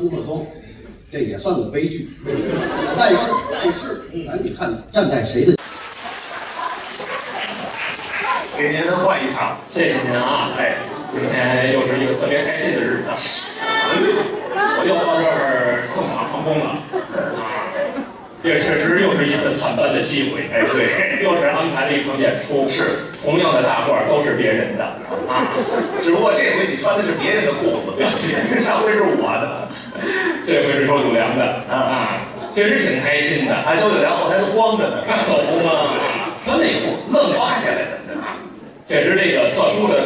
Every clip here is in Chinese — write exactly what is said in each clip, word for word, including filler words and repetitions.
朱鹤松，这也算个悲剧。但是但是，咱得看站在谁的。 给您换一场， 谢谢您啊！哎，今天又是一个特别开心的日子，我又到这儿蹭场成功了啊！这确实又是一次探班的机会。 哎，对， 又是安排了一场演出，是同样的大褂都是别人的啊， 只不过这回你穿的是别人的裤子，上回是我的， 这回是周九良的啊，确实挺开心的。 哎，周九良后台都光着呢， 那可不嘛，穿内裤愣扒下来的。 确实这个特殊的，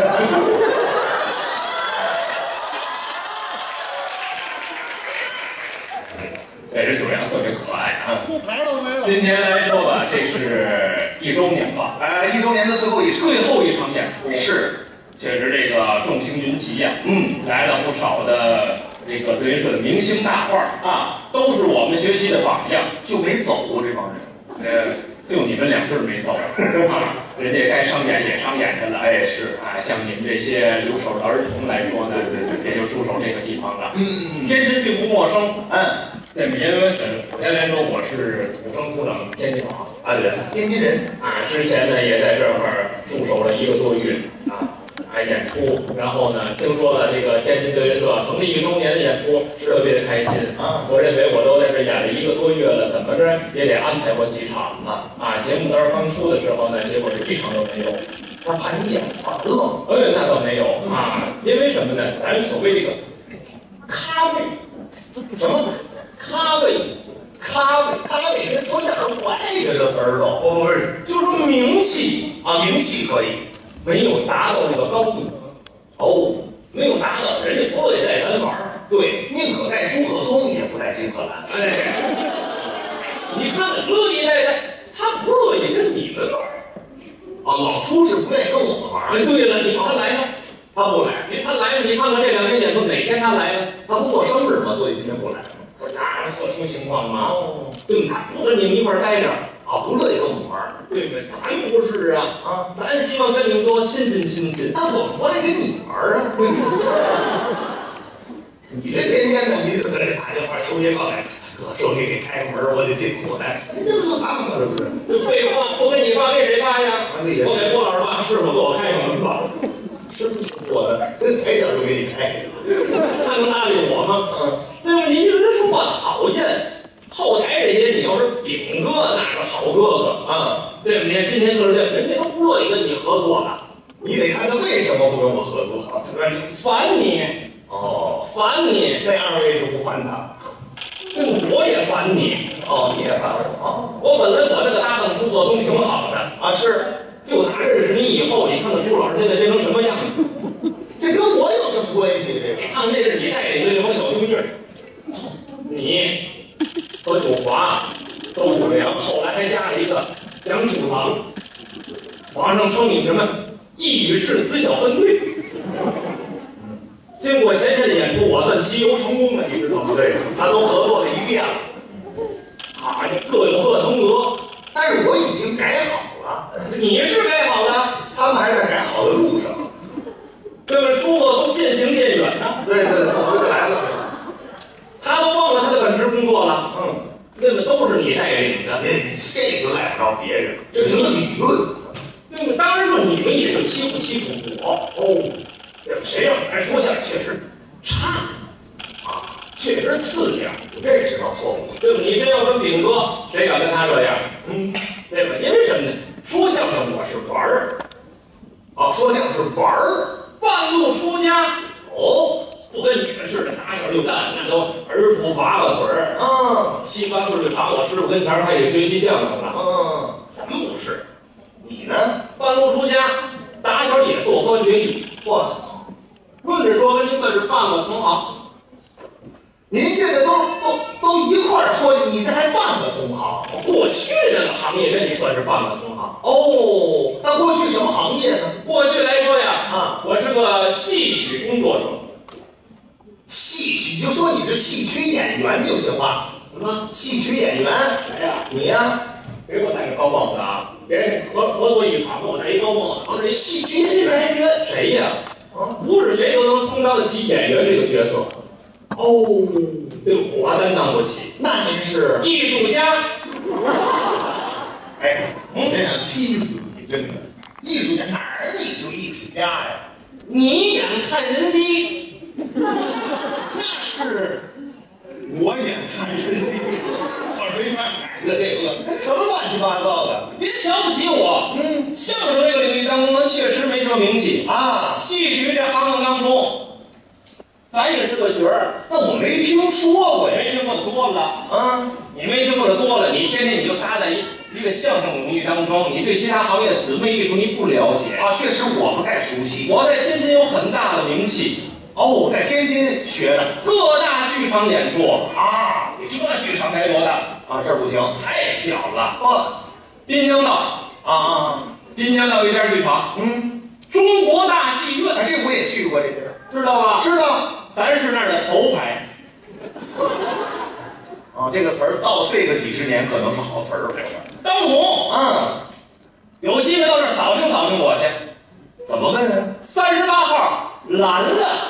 这是九良特别可爱啊。今天来说吧，这是一周年吧？ 哎，一周年的最后一场， 最后一场演出是， 确实这个众星云集呀， 嗯， 来了不少的这个德云社的明星大腕儿啊， 都是我们学习的榜样， 就没走过这帮人， 呃。就你们两对没走啊，人家该商演也商演去了。 哎，是啊，像你们这些留守的儿童来说呢， 对对对， 也就驻守这个地方了。 嗯嗯嗯， 天津并不陌生。 嗯， 那么因为首先来说，我是土生土长的天津娃啊，对，天津人啊，之前呢也在这儿驻守了一个多月啊。啊，演出，然后呢，听说了这个天津德云社成立一周年的演出，特别的开心啊！我认为我都在这演了一个多月了，怎么着也得安排我几场啊！啊，节目单刚出的时候呢，结果是一场都没有。 他怕你演反了？ 哎，那倒没有啊，因为什么呢？咱所谓这个咖位， 什么咖位？ 咖位，咖位，这说点外语的词儿都， 不不是，就是说名气啊，名气可以。 没有达到那个高度， 哦， 没有达到，人家不乐意带咱玩儿。 对，宁可带朱鹤松，也不带金鹤兰。 哎，你看看乐意带带，他不乐意跟你们玩儿。 啊，老朱是不愿意跟我们玩儿。 哎，对了，你他来吗？ 他不来。 你他来吗？你看看这两天演出哪天他来呢？ 他不过生日嘛，所以今天不来。 不是那特殊情况嘛。哦，对不？他不跟你们一块儿待着。 啊，不乐意跟我们玩儿， 对不对？咱不是啊，啊，咱希望跟你们多亲近亲近。 那我们不爱跟你玩儿啊。你这天天的，你就搁这打电话求节告来，哥，手机给开个门，我得进后台，你这不是他吗？这不是？ 就废话，不给你发给谁发呀？ 我给郭老师发，师傅给我开个门吧。 师傅做的，跟台长就给你开， 他能搭理我吗？嗯，对吧？您这人说话讨厌。后台这些，你要是炳哥，那是好哥哥啊，对不对？今天特是人家都不乐意跟你合作了， 你得看他为什么不跟我合作， 烦你哦， 烦你， 那二位就不烦他， 我也烦你哦，你也烦我啊？ 我本来我那个搭档朱鹤松挺好的啊，是， 就打认识你以后，你看看朱老师现在变成什么样子， 这跟我有什么关系？这个， 你看那是你带领的那帮小兄弟，你。和九华、周九良，后来还加了一个梁九郎，网上称你什么一语致死小分队。经过前天的演出，我算集邮成功了，你知道吗？ 对，他都合作了一遍了， 啊，各有各能得。 但是我已经改好了， 你是改好的， 他们还在改好的路上， 对不对？朱鹤松渐行渐远呢。 对对对，回不来了。 他都忘了他的本职工作了， 嗯， 那么都是你带领的， 这就赖不着别人，这是个理论。 那么当然说你们也就欺负欺负我哦，这谁让咱说相声确实差啊，确实次点， 这知道错误， 对吧？你真要跟炳哥，谁敢跟他这样？嗯，对吧？因为什么呢？说相声我是玩儿， 啊，说相声玩儿， 半路出家哦。 不跟你们似的，打小就干，那都儿徒拔个腿儿， 嗯， 七八岁就躺我师傅跟前儿开始学习相声了， 嗯， 咱们不是， 你呢？ 半路出家，打小也做科学艺， 嚯， 论着说跟您算是半个同行。 您现在都都都一块儿说，你这还半个同行？ 过去那个行业跟你算是半个同行。 哦，那过去什么行业呢？ 过去来说呀， 啊， 我是个戏曲工作者。 戏曲，你就说你是戏曲演员就行了。 什么？ 戏曲演员？ 谁呀？ 你呀？ 别给我戴个高帽子啊！别合合作一场，给我戴一高帽子。 我这戏曲演员， 谁呀？啊，不是谁都能充当得起演员这个角色。 哦， 哦， 对我担当不起。 那您是艺术家。 哎，我真想气死你，真的。艺术家哪儿你就艺术家呀？ 你眼看人低， 那是我眼看人低，我没法改的这个什么乱七八糟的。 别瞧不起我。嗯，相声这个领域当中，咱确实没什么名气啊。 戏曲这行当当中，咱也是个角儿。 那我没听说过呀。 没听过的多了啊， 你没听过的多了，你天天你就扎在一一个相声领域当中，你对其他行业的姊妹艺术你不了解啊。确实我不太熟悉。 我在天津有很大的名气。 哦，在天津学的， 各大剧场演出啊。 你这剧场该多大啊？这不行， 太小了。 哦， 滨江道啊， 滨江道有一家剧场， 嗯， 中国大戏院。 啊，这我也去过，这地儿知道吧？ 知道， 咱是那儿的头牌。 啊，这个词儿倒退个几十年，可能是好词儿。 当红， 嗯， 有机会到这儿扫听扫听我去。 怎么问啊？ 三十八号蓝了，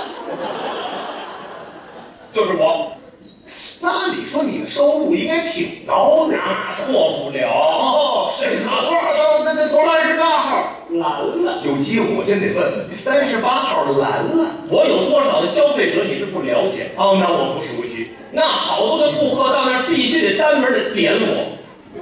就是我。 那按理说你的收入应该挺高的， 那错不了。 哦， 是哪多少？那那三十八号蓝了。 有机会我真得问问，这三十八号蓝了， 我有多少的消费者你是不了解？ 哦，那我不熟悉。 那好多的顾客到那儿必须得单门的点我。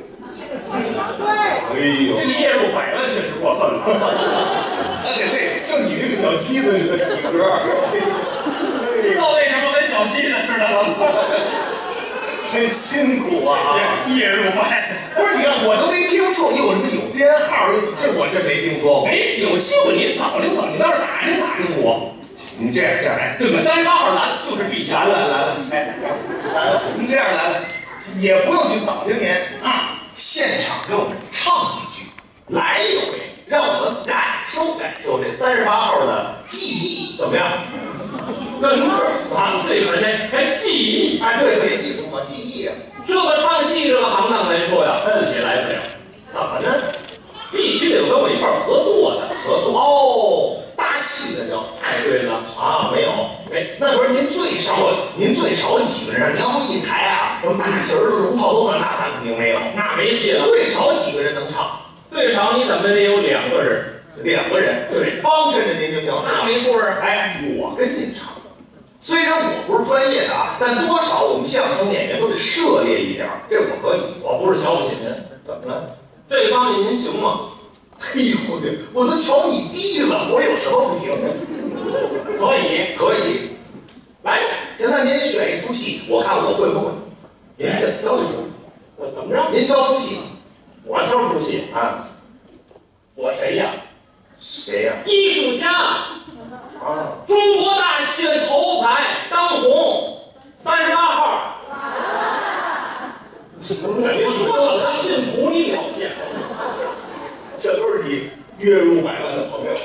哎呦， 这个月入百万确实过分了。 还得累，就你这个小鸡子似的体格， 知道为什么跟小鸡子似的了吗？ 很辛苦啊， 月入百。 不是你看，我都没听说有什么有编号，这我真没听说过。 没有机会你扫听扫听，到这儿打听打听我。 你这样这样来， 对吧？三十八号蓝就是必来了来了，哎，来了，你这样来了，也不用去扫听您啊，现场给我们唱几句，来一回，让我们感受感受这三十八号的技艺怎么样？ 跟着啊，这个谁还技艺？ 哎，对对，艺术嘛，技艺啊。 这个唱戏这个行当来说呀，自己来不了， 怎么呢？ 必须得有跟我一块儿合作的。 合作哦，搭戏的叫。 太对了啊，没有， 没。 那不是您最少，您最少几个人？你要说一台啊，什么大旗儿、龙套都算，那咱肯定没有， 那没戏了。 最少几个人能唱？ 最少你怎么得有两个人， 两个人， 对， 帮衬着您就行。 那没错啊。 哎，我跟您唱，虽然我不是专业的啊，但多少我们相声演员都得涉猎一点，这我可以。 我不是瞧不起您， 怎么了？ 这方面您行吗？ 哎呦，我都瞧你低了，我有什么不行的？ 可以， 可以，来吧，现在您选一出戏，我看我会不会。您挑挑一出， 怎么着？ 您挑出戏我挑出戏啊？ 我谁呀？ 谁呀？ 艺术家， 啊， 中国大戏院头牌当红，三十八号。我多少的信徒你了解吗？ 这都是你月入百万的朋友。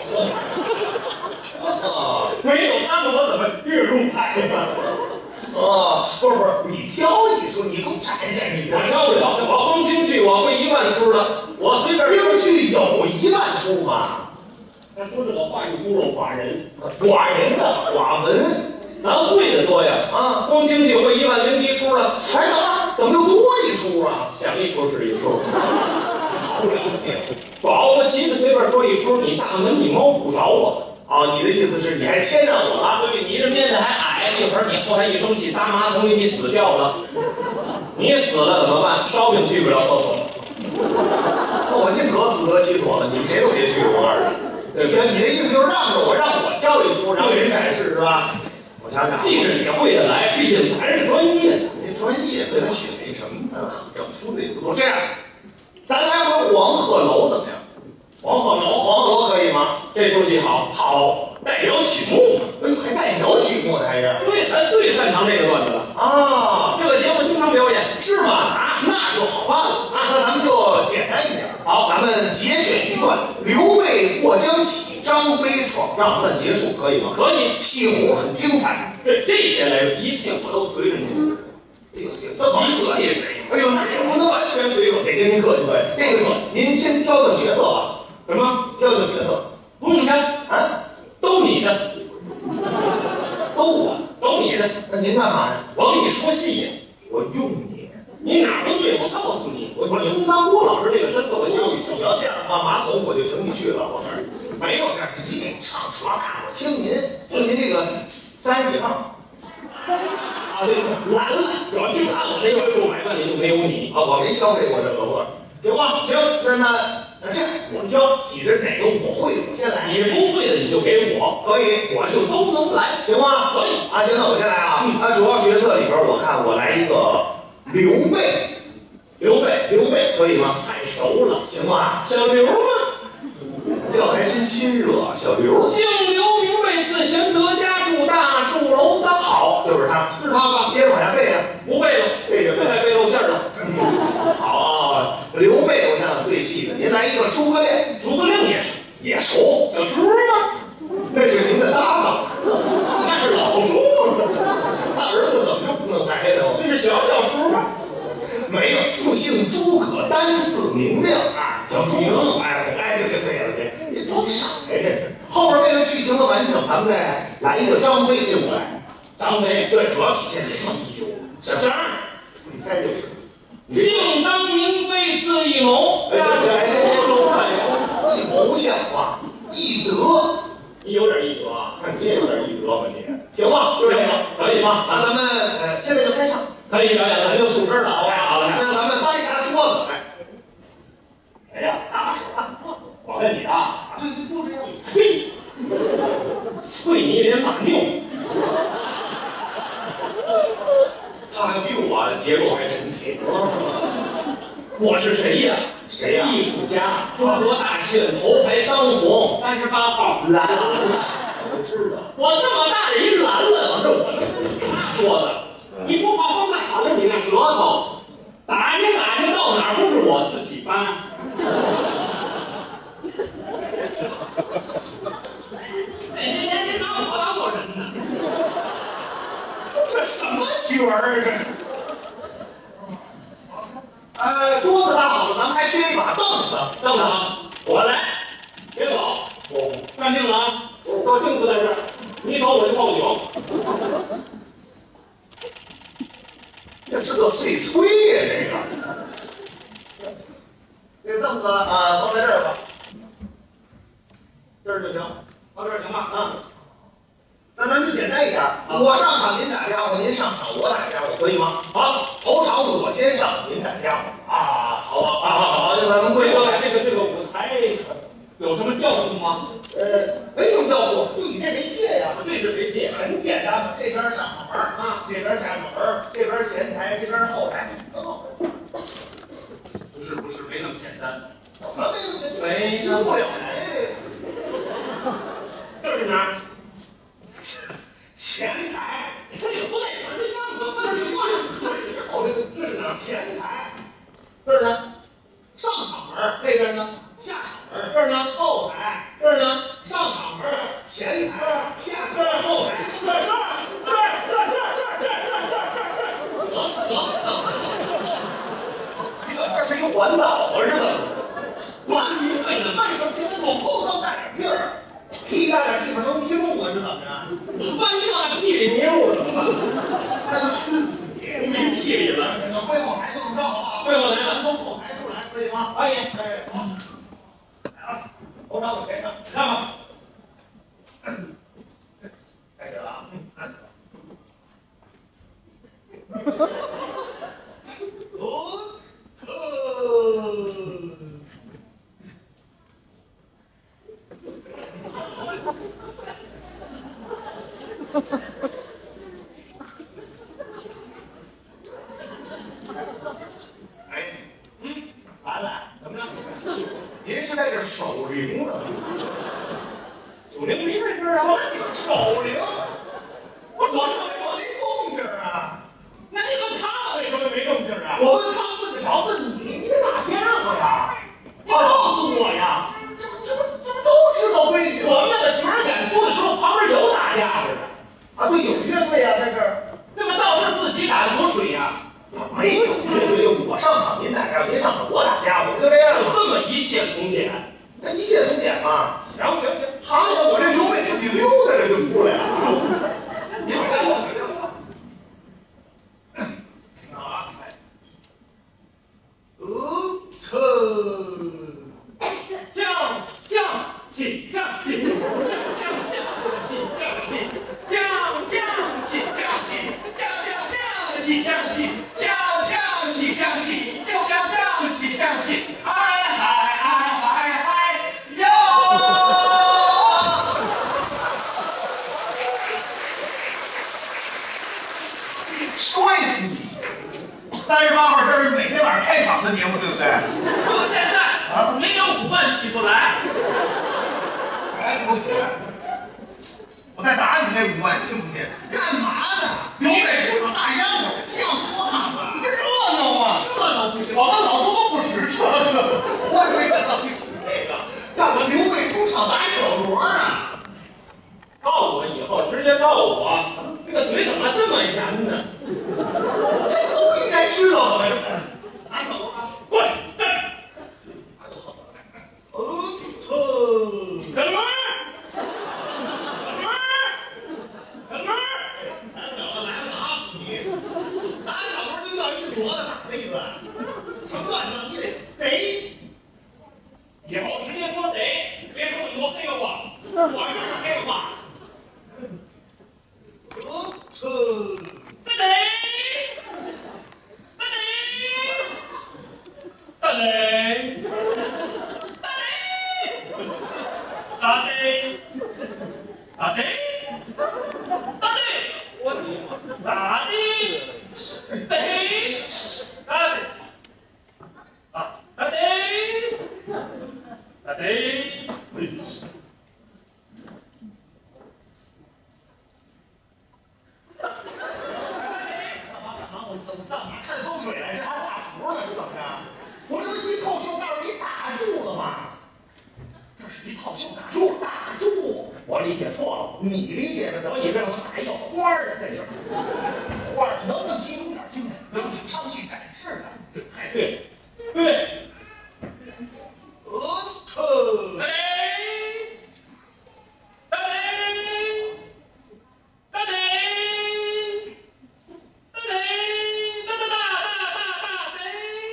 啊， 没有他们，我怎么月入百万？ 啊，不是不是，你挑一出，你给我展展你的。 我挑不了，我光京剧我会一万出的，我随便。 京剧有一万出吗？ 他说这个话语孤陋寡人， 寡人的寡文， 咱会的多呀啊！ 光京剧会一万零一出了， 哎，等了，怎么又多一出啊？ 想一出是一出， 好了你保不齐的随便说一出，你大门你猫不着我。 啊！你的意思是你还牵上我了？ 对，你这面子还矮，一会儿你后台一生气砸马桶里，你死掉了，你死了怎么办？烧饼去不了厕所。 那我宁可死得其所了，你们谁都别去，我告诉你。 对不行， 对？ 你的意思就是让着我，让我挑一出，然后您展示是吧？我想想， 既是你会的来，毕竟咱是专业的。 这专业跟咱选一什么呢？整出的也不多。这样，咱来回黄鹤楼怎么样？ 黄鹤楼， 黄鹤楼可以吗？ 这出戏好， 好， 代表曲目。 哎呦，还代表曲目呢，还是？ 对，咱最擅长这个段子了。 啊， 这个节目经常表演， 是吗？啊，那就好办了啊。那咱们就简单一点。 好， 咱们节选一段刘备过江起，张飞闯帐算结束，可以吗？ 可以。 戏胡很精彩。 对这些来说，一切我都随着您。 哎呦，这么一切随。 哎呦，那不能完全随我，得跟您客气客气。这个您先挑个角色吧。 什么？ 挑个角色。 不用挑啊， 都你的， 都我。 都走你的。 那您干嘛呀？ 我给你说戏呀。 我用你。 你哪不对？我告诉你，我我充当郭老师这个身份，我就你你要这样的话，马桶我就请你去了。我告诉你，没有这样，你得唱说大伙听您听您这个三十几号。啊，对对，蓝了， 主要听看我这个六百万里就没有你啊，我没消费过这个，我行吧？行，那那那这样，我挑几着哪个我会，我先来。 你不会的你就给我， 可以， 我就都能来， 行吗？ 可以啊，行，那我先来啊。啊，主要角色里边，我看我来一个刘备， 刘备， 刘备可以吗？ 太熟了， 行吧？ 小刘吗？ 叫还真亲热，小刘。 姓刘，名备，字玄德，家住大树楼三。 好，就是他， 是他吧？ 接着往下背啊， 不背了， 背着背。 太背露馅了。 好，刘备，我想想对戏的，您来一个诸葛亮， 诸葛亮也是， 也熟。 小猪吗？ 那是您的搭档， 那是老猪， 那儿子怎么就不能来呢？ 那是小小猪啊。 没有，复姓诸葛，单字明亮啊，小猪。 明哎，哎，对对对了，对，别装傻呀，这是。后边为了剧情的完整，咱们再来一个张飞，这我来。 张飞， 对，主要体现这个。 哎呦，小张， 你猜就是。 姓张名飞，字翼谋，家住亳州太原。 一谋像话，一德。 你有点意思啊？ 看你也有点一德吧你？行吧， 行， 可以吗？那咱们呃，现在就开唱， 可以表演了， 咱就素身了，好吧？ 太好了， 那咱们搭一搭桌子来。 哎呀， 搭手搭桌子。 我跟你搭， 对对，不这样。 吹，吹你脸马尿。 他还比我结构还神奇。 我是谁呀？ 谁呀？ 艺术家，中国大选头牌当红，三十八号蓝蓝，我知道。 我这么大的一蓝蓝，往这我能跟你那桌子，你不怕风大吵着你那舌头？打听打听到哪儿不是我自己搬？那些年谁拿我当过人呢？ 这什么角儿啊？这是。呃，桌子搭好了，咱们还缺一把凳子。 凳子，我来，别走，我站定了啊！我钉死在这儿，你走我就报警。 这是个碎催呀，这个。这个凳子啊，放在这儿吧，这儿就行， 到这儿行吧？ 啊。那咱们就简单一点，我上场您打家伙，您上场我打家伙，可以吗？ 好， 头场我先上，您打家伙啊， 好吧？ 好好好， 那咱们跪这个过来。 这个这个舞台有什么调度吗？ 呃，没什么调度，就以这为界呀。 这是谁借？ 很简单嘛，这边上场门啊，这边下场门，这边前台，这边后台，很好。 不是不是，没那么简单。 怎么没没赢不了人？ 这是哪儿？ 前台， 你看也不带传的样子，问题就是可笑，这个这是哪儿？ 前台， 这儿呢？ 上场门， 这边呢？ 下场门， 这儿呢？ 后台， 这儿呢？ 上场门，前台，下场门，后台， 这儿这儿这儿这儿这儿这儿这儿这儿这儿，得得。 这这是一环岛啊，是怎么？完你对的，为什么别往后头带点地儿？屁大点地方能迷路啊？是怎么着？ 万一往屁里迷路了怎么办？ 那就熏死你！ 迷屁里了。 行行，归后台就这么着好不好？ 归后台咱从后台出来，可以吗？ 可以。 哎，好。来了， 头场我先上，看吧。 开始了啊！哦，特。哎，嗯，完了， 怎么着？ 您是在这守灵呢？ 九零没在这儿啊？ 什么叫守灵？我说上来我没动静啊！ 那你问他为什么没动静啊？ 我问他问得着，问你，你得打架子呀！ 你告诉我呀！ 这不这不这不都知道规矩吗？ 我们那个角儿演出的时候，旁边有打架的啊，对，有乐队呀，在这儿。 那么倒是自己打的多水呀！ 没有乐队，我上场您打架，您上场我打架，我不就这样就吗？ 这么一切从简。 那一切从简嘛。 行行行， 好家伙，我这刘备自己溜达着就出来了。 你把这起相气，将将起相气，就将将起相气，哎嗨哎嗨嗨哟！摔死你！三十八号这是每天晚上开场的节目，对不对？ 不，现在啊，没有午饭起不来。 来，给我起来！我再打你那五万，信不信？干嘛呢？留在球场大秧歌，像话吗？ 热闹啊！ 这都不行， 我们老头都不使这个。 我没想到你使这个，干嘛刘备出场打小锣啊？ 告我以后直接告我，这个嘴怎么这么严呢？ 这都应该知道的。拿小锣啊！ 滚！ 哦，操！ 小锣！ 我的打了一顿，什么乱七八糟，你得得， 以后直接说得，别说那么多废话。 我这是废话。我操！ 大得，大得，大得，大得，大得，大得，我的妈！大得，得。大得，啊，大得，大得， 我我干嘛看风水来着？还画符呢？是怎么着？我这不一套袖告诉你打住了吗？这是一套袖打住，打住！ 我理解错了， 你理解的， 我以为我打一个花儿在这儿， 花儿能不能集中点精神，能去唱戏展示的？ 对，太对了，对， 我操！ 大得，大得，大得，大得，大大大大大大得。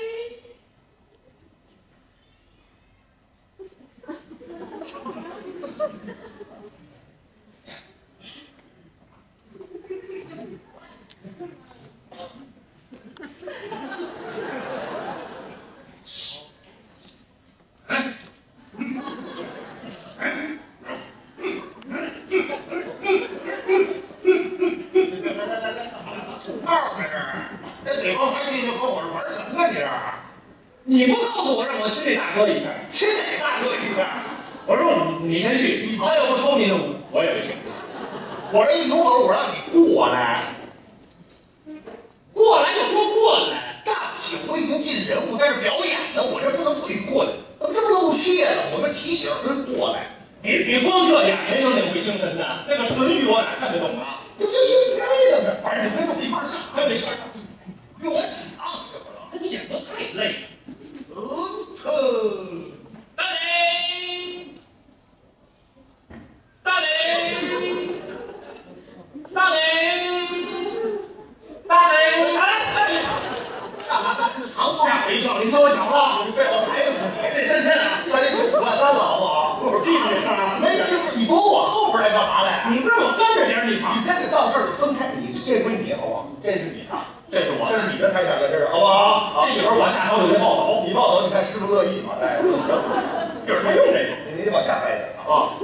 你不告诉我让我亲这大哥一下， 亲哪大哥一下？ 我说你先去，他要不抽你的舞，我也不去。 我这一扭头，我让你过来， 过来就说过来， 那不行，我已经进人物在这表演呢，我这不能不许过来，这不露怯了？我们提醒人过来。 你你光这样，谁能领会精神呢？那个唇语我哪看得懂啊？ 这就应该的，反正你跟着我一块儿上， 跟着一块儿上， 给我起唱，这不能。 你演得太累了。 我操！ 大雷，大雷，大雷，大雷，大雷！ 干嘛在这藏吓我一跳！你猜我讲话？ 你被我踩死你！ 这三千啊！ 三千九五万三了，好不好？ 我记住这事儿啊！ 没记住，你躲我后边来干嘛来？ 你不让我跟着点儿，你你这个到这儿分开，你这归你，好不好？这是你的， 这是我， 这是你的财产，在这儿，好不好？ 这一会儿我下场就得报走。 你抱走，你看师傅乐意吗？来， 一会儿他用这个你得往下掰点啊！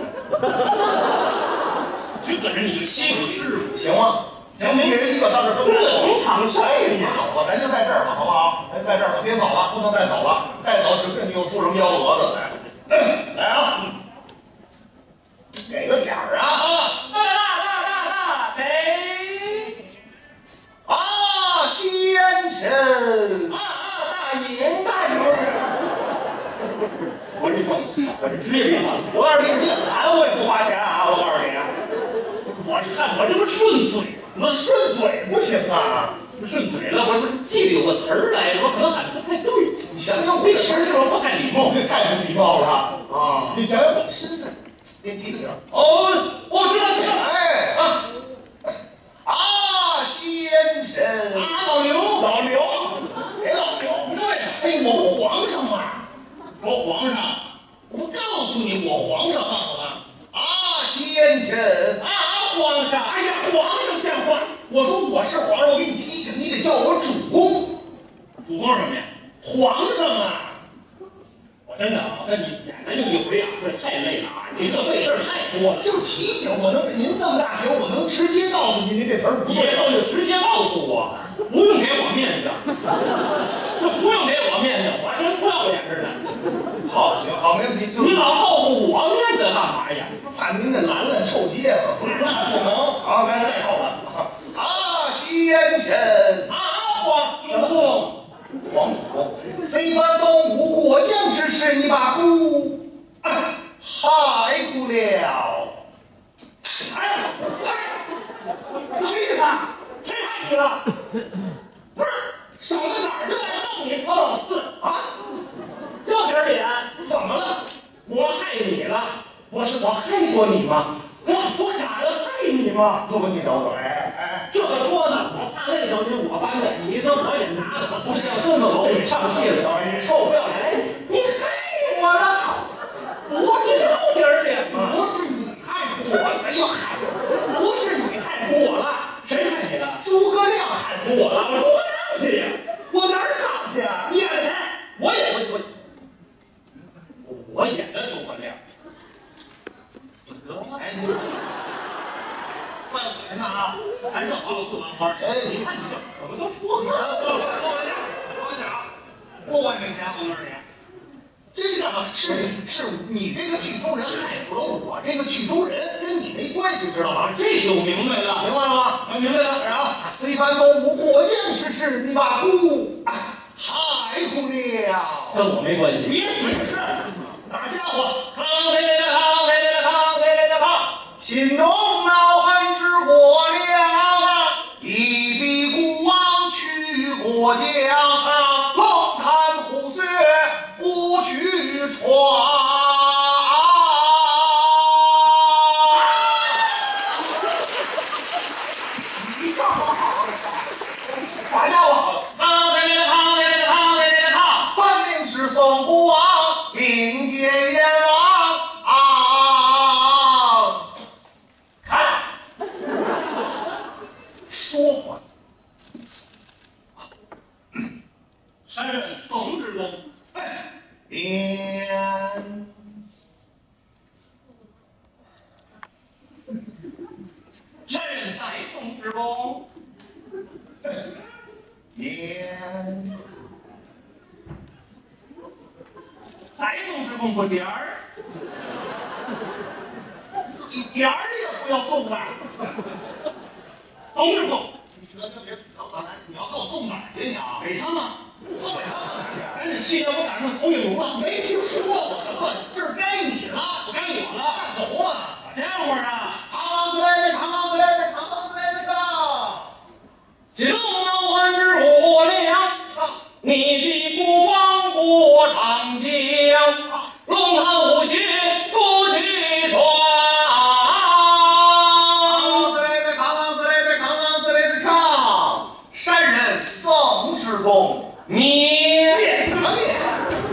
这个人你就欺负师傅， 行吗？行，一人一个，到这分开。 真的挺躺下哎，你走吧，咱就在这儿吧，好不好？哎，在这儿吧，别走了，不能再走了，再走指不定你又出什么幺蛾子来。来啊！给个点儿啊！ 啊！大大大大大得啊，先生！ 啊啊！大爷， 大爷！ 我这我我这职业病啊！ 我告诉你，你喊我也不花钱啊！我告诉你， 我看我这不顺嘴吗？ 顺嘴不行啊！ 顺嘴了，我不是记得有个词儿来着，我可能喊的不太对。 你想想我这个词儿是不是不太礼貌？ 这太不礼貌了啊！ 你想想我的身份，给你提个醒。 哦，我知道，知道。 哎啊啊，先生！ 啊，老刘， 老刘，谁老刘？ 对呀， 哎，我不皇上吗？ 说皇上我告诉你，我皇上，告诉他啊，先生。 啊，皇上， 哎呀，皇上像话！我说我是皇上，我给你提醒，你得交叫我主公。 主公什么呀？ 皇上啊！ 我真的啊，那你咱就一回啊，这太累了啊！你这费事太多了。 就提醒我能，您这么大学，我能直接告诉您，您这词儿不以后就直接告诉我，不用给我面子，这不用给我面子，我跟不要脸似的。 好，行，好，没问题。就你老照顾我面子干嘛呀？ 怕您这蓝蓝臭结巴， 那不能。 好，该再臭了。啊，先生， 啊，皇主公， 皇主公，这番东吴过江之事，你把姑害苦了。 哎， 怎么意思？ 谁害你了？ 不是，少在哪儿呢？ 让你曹老四啊， 要点脸。 怎么了？ 我害你了？我是我害过你吗？我我敢害你吗？ 不不，你等会儿，哎哎， 这么说呢，我怕累着您我班的，你这我也拿着，不是像真的我给你唱戏了，你臭不要脸，你害我了， 不是要点脸吗？ 不是你害苦我了，哎呦害，不是你害苦我了， 谁害你了？ 诸葛亮害苦我了，我说我哪去呀？我哪儿找去呀？ 你演的谁？我演我我我演的诸葛亮。死得哎，你怪恶心的啊！咱这好四万花，哎， 你看你这怎么都说你多多多稳点，多稳点啊！我也没钱，我告诉你，这是干嘛？是你是你这个剧中人害苦了我这个剧中人，跟你没关系，知道吗？ 这就明白了， 明白了吗？ 我明白了。 然后虽番东吴过江之事，你把姑害苦了， 跟我没关系。 别解释，哪家伙？ 康谁来的康谁来的康谁来的康？ 心中恼恨之过了，一笔孤王去过江，龙潭虎穴不去闯。你这好好的，啥家伙？ 康谁来的康谁来的康谁来的康？ 分明是宋孤王命见阎王啊！看，说话。 山人宋之公， 连山人在宋之公， 连在宋之公不点儿， 一点儿也不要送来。 宋之公， 你这这别等等来，你要给我送哪儿去你啊？ 北仓啊， 送北仓到哪儿去？ 赶紧气得我赶上投影炉了， 没听说过什么，这是该你了， 不该我了。 干狗啊！ 这会儿啊， 扛王子来的，扛王子来的，扛王子来的，扛！ 心中恼恨之过了，你的孤王过长江，龙潭虎穴不去闯。 扛王子来的，扛王子来的，扛王子来的，扛！山人宋之公， 你变什么变？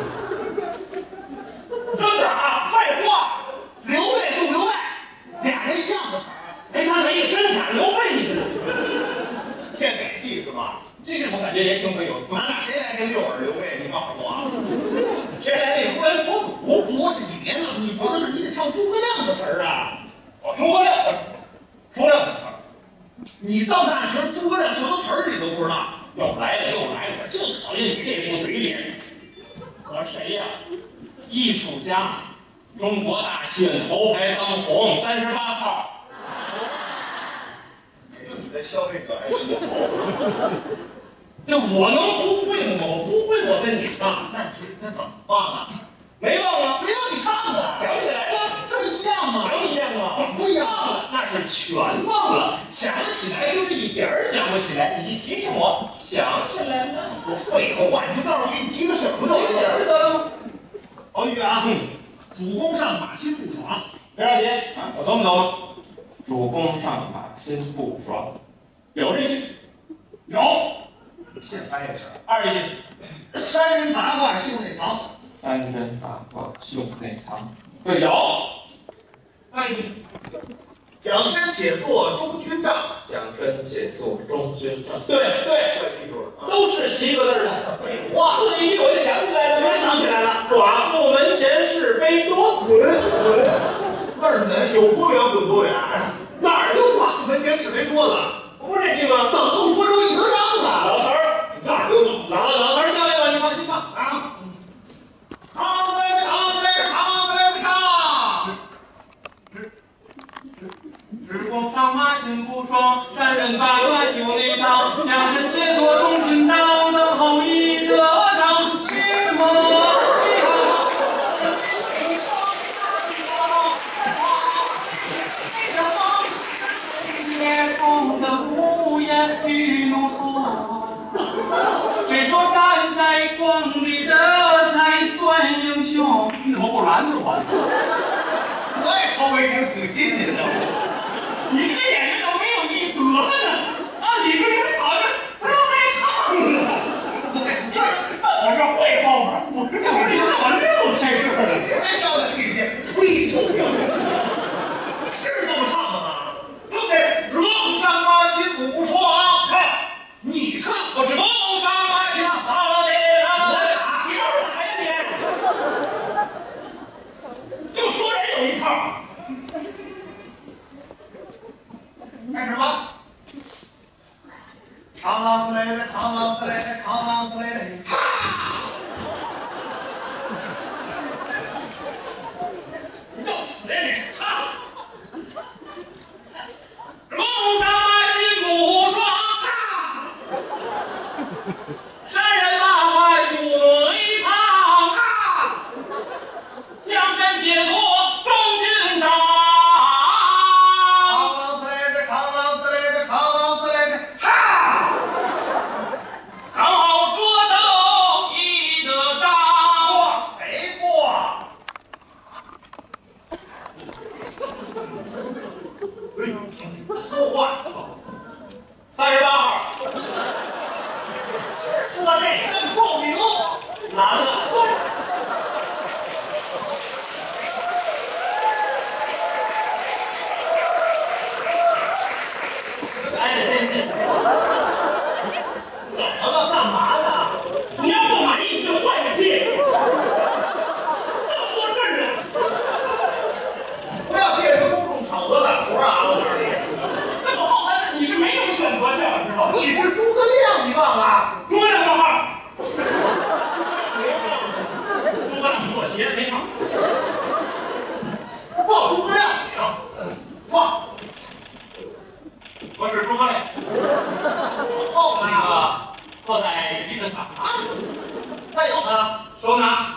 真假？ 废话，刘备送刘备，俩人一样的词儿， 哎，咱没有真假刘备，你知道吗？ 现改戏是吧？ 这个我感觉也挺会有。 咱俩谁来这六耳刘备？你告诉我啊！ 谁来那如来佛祖？ 我不是你别闹，你不能是你得唱诸葛亮的词儿啊！ 哦，诸葛亮，诸葛亮什么词儿？ 你这么大学，诸葛亮什么词儿你都不知道？ 又来了又来了，我就讨厌你这副嘴脸。可谁呀？艺术家，中国大戏院头牌当红，三十八号。 也就你的消费者还真的好。 这我能不会吗？我不会，我跟你唱， 那是那怎么忘了？ 没忘啊， 没让你唱的， 想起来了， 这不一样吗？ 能一样吗？ 怎么不一样？ 忘了，那是全忘了，想起来就是一点儿想不起来。你一提醒我，想起来了。 我废话，你就告诉我给你提个醒儿就这个完了。 得了。 郝宇啊， 嗯， 主公上马心不爽， 别着急，我琢磨琢磨。主公上马心不爽，有这句，有。 现在也是。 二句， 山人八卦胸内藏， 山珍八卦胸内藏。对，有。三句， 蒋申且作中军帐， 蒋申且作中军帐。对对对， 也记住了， 都是七个字的。 废话， 四一句我就想起来了， 我想起来了， 寡妇门前是非多。 滚滚，那儿门有多远滚多远，哪儿有寡妇门前是非多了？ 不是这句吗？ 等候涿州一得章啊！ 老头儿， 哪儿有脑子？ 老老头儿教育我，你放心吧。 啊！扛子嘞，扛子嘞，扛子嘞，扛！ 只光上马心不爽，山人八卦修内藏，家人且坐中军当，等候一得章，去莫去啊！夜空的无言与怒吼，谁说站在光里的才算英雄？你怎么不拦着我？ 我也头一听挺新鲜的。 你这个演员怎么没有你德呢？按理说你早就不要再唱了。我是会后边，我是我是我六才是。 别再招他弟弟，吹臭不要脸！是这么唱的吗？对不对？龙上马心无双，看你唱，我只龙上马下好了我的， 打， 你要是哪呀你？就说人有一套。 干什么？扛啷呲嘞的，扛啷呲嘞的，扛啷呲嘞的，擦！ 要死呀你！操！龙上马心不爽，操！山人八卦修内藏，操！江山且坐中军帐。 扛啷呲嘞的，扛啷呲嘞的，扛啷呲嘞的，擦！ 刚好捉到一得当， 过贼过！哎，说话， 三十八号， 是说这个报名， 完了。哎，真是， 怎么了？干嘛呢？ 你要不满意你就换个地，这么多事儿呢。 不要借着公众场合揽活啊！我告诉你， 那么后来你是没有选择性的，知道吗？ 你是诸葛亮，你忘了？ 诸葛亮冒号，诸葛亮破鞋没成。 报诸葛亮名，说， 我是诸葛亮， 后那个坐在李子场， 再有呢？ 手拿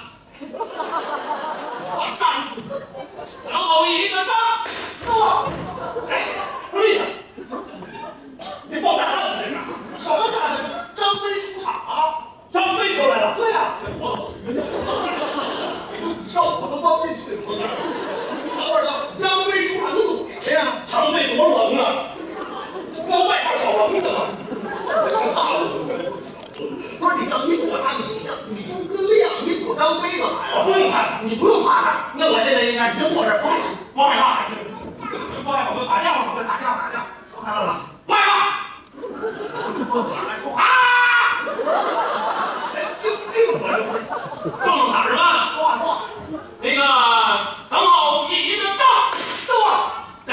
我上次，然后一个章， 说， 哎，什么意思？你报答案了这是？ 什么大的张飞出场啊？ 张飞出来了。 对呀、 我你受我都遭飞去了。等会儿呢，张飞出场，你躲什么呀？ 张飞多冷啊，那外号小冷的嘛。 大路不是你让你躲他，你你诸葛亮，你躲张飞干嘛呀？ 我不用怕， 你不用怕他， 那我现在应该你就坐这儿不害怕， 不害怕，不害怕，我打架了， 打架打架，不害怕了。 不害怕。 到哪儿来说话？ 啊！ 神经病啊！这不是？ 撞哪儿了？ 说话说话， 那个等好一个仗， 坐。 得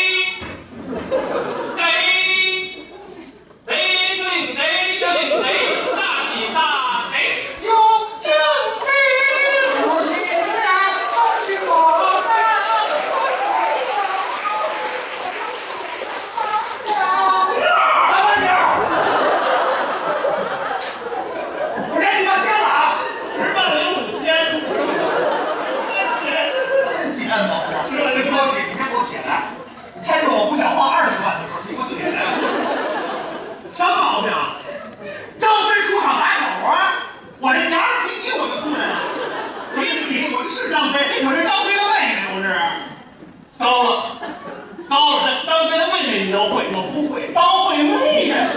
得得对得对得，大起大得。 有张飞出现了，好去我们。三万九，我让你半天了啊！ 十万零五千，钱真简单，是吧？你给我起，你给我起来！你趁着我不想花二十万的时候，你给我起来！什么毛病？张飞出场打小活，我这娘儿唧唧我就出来了。我这是你，我这是张飞，我是张飞的妹妹，我是。 高了，高了，张飞的妹妹你都会， 我不会， 张惠妹呀！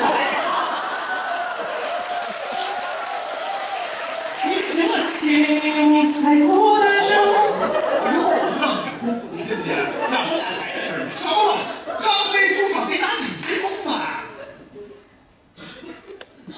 你请听海哭的声。 一会儿我就让你哭，你信不信？ 那不下台的事儿。 什么？张飞出场得打几鞠躬啊？